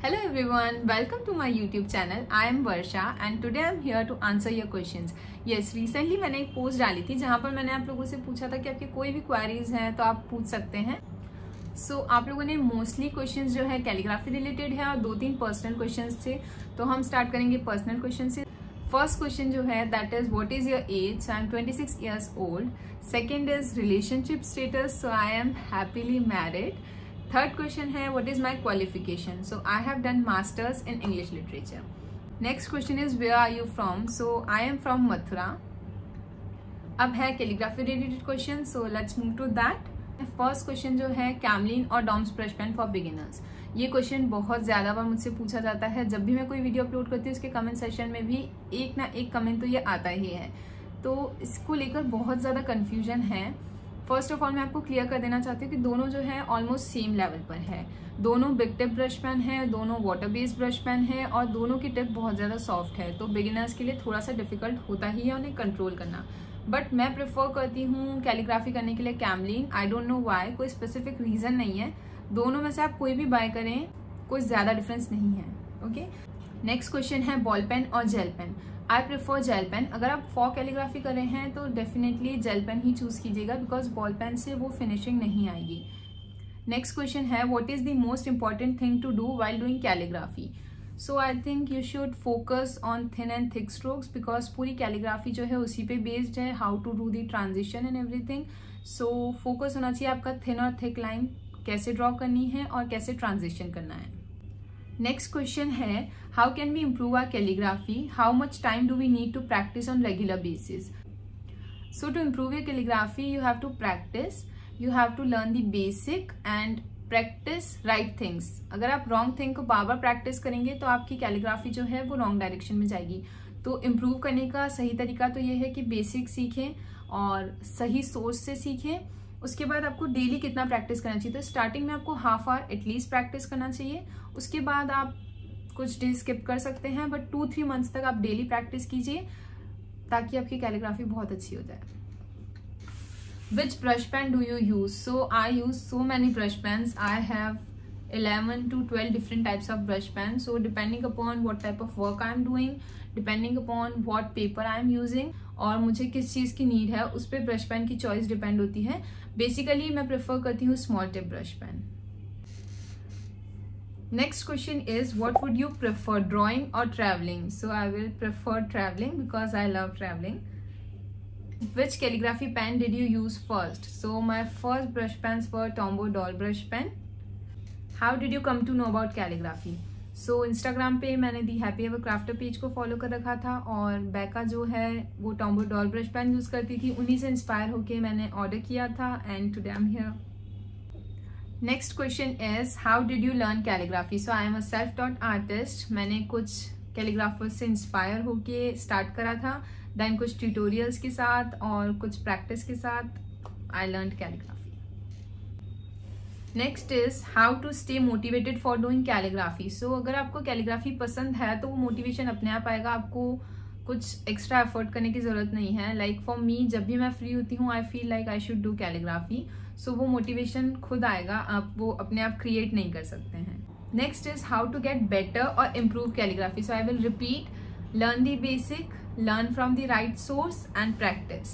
Hello everyone, welcome to my YouTube channel. I am Varsha and today I am here to answer your questions. Yes, recently मैंने एक post डाली थी जहाँ पर मैंने आप लोगों से पूछा था कि आपके कोई भी क्वेरीज हैं तो आप पूछ सकते हैं. आप लोगों ने मोस्टली क्वेश्चंस जो है कैलीग्राफी रिलेटेड है और 2-3 पर्सनल क्वेश्चंस थे. तो हम स्टार्ट करेंगे पर्सनल क्वेश्चन से. फर्स्ट क्वेश्चन जो है that is what is your age. I am 26 years old. Second is relationship status. So I am happily married. Third question है what is my qualification. So I have done masters in English literature. Next question is where are you from. So I am from Mathura. अब है calligraphy related question. So let's move to that. First question जो है Camlin और Doms brush pen for beginners. ये question बहुत ज्यादा बार मुझसे पूछा जाता है. जब भी मैं कोई वीडियो अपलोड करती हूँ उसके कमेंट सेक्शन में भी एक ना एक कमेंट तो ये आता ही है. तो इसको लेकर बहुत ज्यादा कंफ्यूजन है. फर्स्ट ऑफ ऑल मैं आपको क्लियर कर देना चाहती हूँ कि दोनों जो है ऑलमोस्ट सेम लेवल पर है. दोनों बिग टिप ब्रश पेन है, दोनों वाटर बेस्ड ब्रश पेन है और दोनों की टिप बहुत ज़्यादा सॉफ्ट है. तो बिगिनर्स के लिए थोड़ा सा डिफिकल्ट होता ही है उन्हें कंट्रोल करना. बट मैं प्रेफर करती हूँ कैलीग्राफी करने के लिए Camlin. I don't know why, कोई स्पेसिफिक रीज़न नहीं है. दोनों में से आप कोई भी बाय करें, कोई ज़्यादा डिफरेंस नहीं है. ओके. नेक्स्ट क्वेश्चन है बॉल पेन और gel pen. I prefer gel pen. अगर आप फॉर कैलीग्राफी कर रहे हैं तो डेफिनेटली जेल पेन ही चूज कीजिएगा बिकॉज बॉल पेन से वो फिनिशिंग नहीं आएगी. नेक्स्ट क्वेश्चन है what is the most important thing to do while doing calligraphy. So I think you should focus on thin and thick strokes because पूरी calligraphy जो है उसी पे बेस्ड है, how to do the transition and everything. So focus होना चाहिए आपका thin और थिक लाइन कैसे ड्रॉ करनी है और कैसे ट्रांजिशन करना है. नेक्स्ट क्वेश्चन है how can we improve our calligraphy. How much time do we need to practice on regular basis. So to improve your calligraphy you have to practice. You have to learn the basic and practice right things. अगर आप wrong thing को बार बार practice करेंगे तो आपकी calligraphy जो है वो wrong direction में जाएगी. तो इम्प्रूव करने का सही तरीका तो ये है कि बेसिक सीखें और सही सोर्स से सीखें. उसके बाद आपको डेली कितना प्रैक्टिस करना चाहिए. तो स्टार्टिंग में आपको हाफ आवर एटलीस्ट प्रैक्टिस करना चाहिए. उसके बाद आप कुछ डे स्किप कर सकते हैं बट 2-3 मंथ्स तक आप डेली प्रैक्टिस कीजिए ताकि आपकी कैलीग्राफी बहुत अच्छी हो जाए. Which brush pen do you use? So I use so many brush pens. I have 11 to 12 different types of brush pens. So depending upon what type of work I am doing, depending upon what paper I am using और मुझे किस चीज़ की need है उस पर brush pen की choice depend होती है. बेसिकली मैं प्रेफर करती हूँ small tip brush pen. Next question is what would you prefer drawing और travelling. So I will prefer travelling because I love travelling. Which calligraphy pen did you use first? So my first brush pens were Tombow doll brush pen. How did you come to know about calligraphy? So Instagram पे मैंने the happy ever crafter page को follow कर रखा था और बैका जो है वो Tombow doll brush pen use करती थी. उन्हीं से इंस्पायर होके मैंने ऑर्डर किया था and today I am here. Next question is how did you learn calligraphy. So I am a self taught artist. मैंने कुछ कैलीग्राफर्स से इंस्पायर होके स्टार्ट करा था. देन कुछ ट्यूटोरियल्स के साथ और कुछ प्रैक्टिस के साथ I learn calligraphy. Next is how to stay motivated for doing calligraphy. So अगर आपको कैलीग्राफी पसंद है तो वो मोटिवेशन अपने आप आएगा. आपको कुछ एक्स्ट्रा एफर्ट करने की जरूरत नहीं है. लाइक फॉर मी जब भी मैं फ्री होती हूँ I feel like I should do calligraphy. So वो मोटिवेशन खुद आएगा, आप वो अपने आप क्रिएट नहीं कर सकते हैं. Next is how to get better और improve calligraphy. So I will repeat learn the basic, learn from the right source and practice.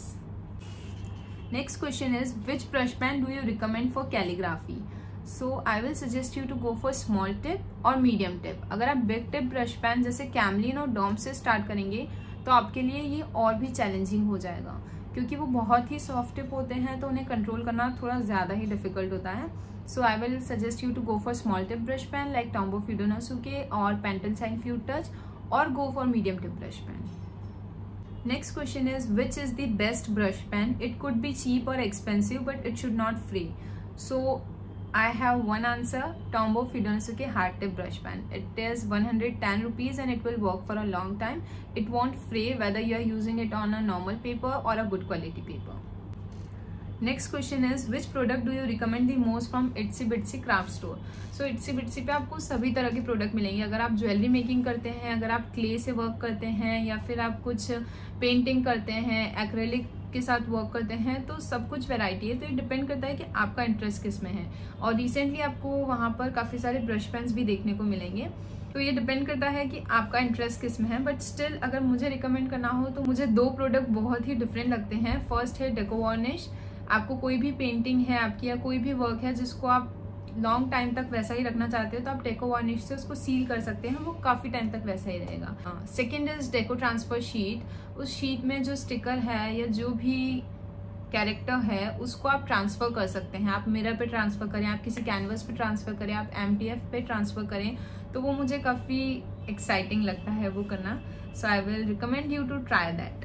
Next question is which brush pen do you recommend for calligraphy. So I will suggest you to go for small tip or medium tip. अगर आप big tip brush pen जैसे कैमलिन और Dom से start करेंगे तो आपके लिए ये और भी चैलेंजिंग हो जाएगा क्योंकि वो बहुत ही सॉफ्ट टिप होते हैं तो उन्हें कंट्रोल करना थोड़ा ज़्यादा ही डिफिकल्ट होता है. So I will suggest you to go for small tip brush pen like Tombow Fudenosuke और Pentel Shine Fute Touch or go for medium tip brush pen. Next question is which is the best brush pen. It could be cheap or expensive but it should not fray. So I have one answer, Tombow Fudenosuke hard tip brush pen. It is 110 rupees and it will work for a long time. It won't fray whether you are using it on a normal paper or a good quality paper. Next question is which product do you recommend the most from Itsy Bitsy craft store. So Itsy Bitsy पे आपको सभी तरह के product मिलेंगे. अगर आप jewellery making करते हैं, अगर आप क्ले से वर्क करते हैं या फिर आप कुछ पेंटिंग करते हैं, एक्रेलिक के साथ वर्क करते हैं, तो सब कुछ वैरायटी है। तो ये डिपेंड करता है कि आपका इंटरेस्ट किस में है। और रिसेंटली आपको वहाँ पर काफ़ी सारे ब्रश पेन्स भी देखने को मिलेंगे। तो ये डिपेंड करता है कि आपका इंटरेस्ट किस में है। बट स्टिल अगर मुझे रिकमेंड करना हो तो मुझे 2 प्रोडक्ट बहुत ही डिफरेंट लगते हैं। फर्स्ट है डेको वार्निश। आपको कोई भी पेंटिंग है आपकी या कोई भी वर्क है जिसको आप लॉन्ग टाइम तक वैसा ही रखना चाहते हो, तो आप डेको वार्निश से उसको सील कर सकते हैं, वो काफ़ी टाइम तक वैसा ही रहेगा। Second is Deco transfer sheet. उस शीट में जो स्टिकर है या जो भी कैरेक्टर है उसको आप ट्रांसफ़र कर सकते हैं। आप मिरर पे ट्रांसफ़र करें, आप किसी कैनवस पे ट्रांसफ़र करें, आप MDF पे ट्रांसफ़र करें, तो वो मुझे काफ़ी एक्साइटिंग लगता है वो करना। So I will recommend you to try that.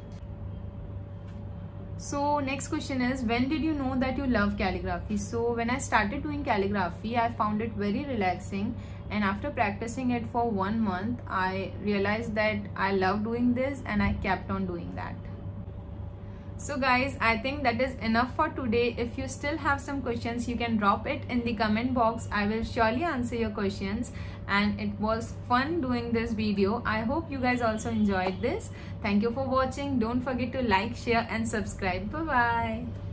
So next question is, when did you know that you love calligraphy? So when I started doing calligraphy, I found it very relaxing, and after practicing it for 1 month, I realized that I love doing this and I kept on doing that. So guys, I think that is enough for today. If you still have some questions, you can drop it in the comment box. I will surely answer your questions, and it was fun doing this video. I hope you guys also enjoyed this. Thank you for watching. Don't forget to like, share and subscribe. Bye bye.